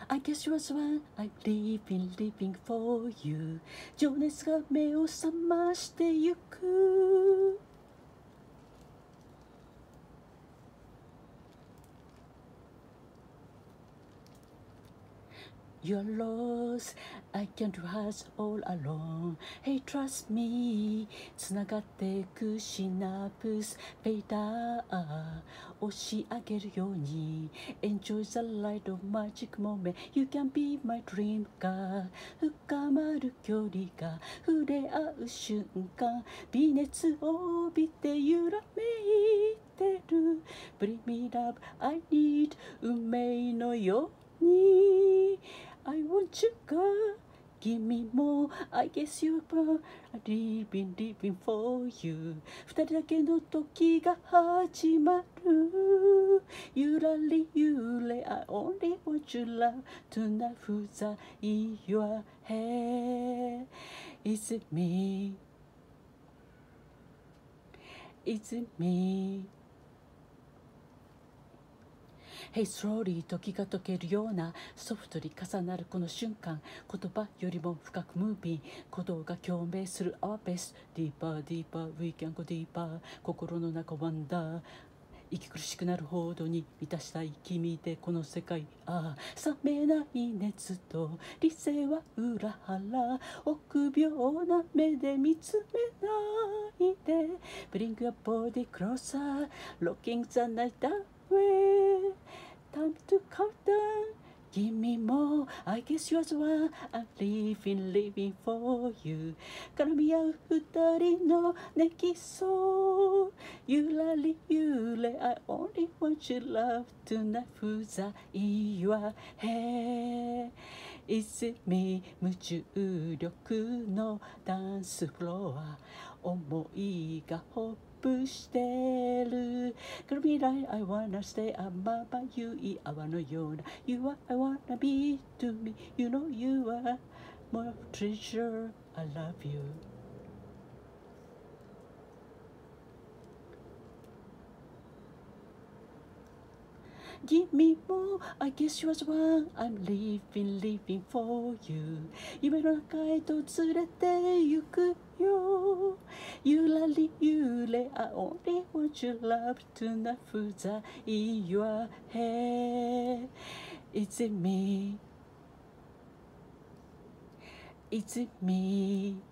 I guess you was one I'm living for you 情熱が目を覚ましてゆくYou're lost, I can't trust all alone. Hey, trust me. つながってくシナプスフェイダー押し上げるように Enjoy the light of magic moment. You can be my dream が深まる距離が触れ合う瞬間微熱を帯びて揺らめいてる Bring me love, I need 運命のようにI want you, God. Give me more. I guess you're born. Living for you. 二人だけの時が始まる。ゆらりゆれ I only want you love tonight. 不在 your head. Is it me? Is it me?Hey slowly 時が溶けるようなソフトに重なるこの瞬間言葉よりも深くムービー鼓動が共鳴する Our best Deeper deeper we can go deeper 心の中ワンダー息苦しくなるほどに満たしたい君でこの世界冷めない熱と理性は裏腹臆病な目で見つめないで Bring your body closer Looking the night away Time to count down Give me more I guess you're the one I'm living for you 絡み合う二人のネキソゆらりゆれ I only want your love tonight 不在 your head Is it me 無重力のダンスフロア思いがホップしてる Gonna be like I wanna stay above you 泡のような You are I wanna be to me You know you are more treasure I love you Give me more, I guess you're the one I'm living for you 夢の中へと連れて行くよゆらりゆれ I only want your love tonight 不在 your head Is it me? Is it me?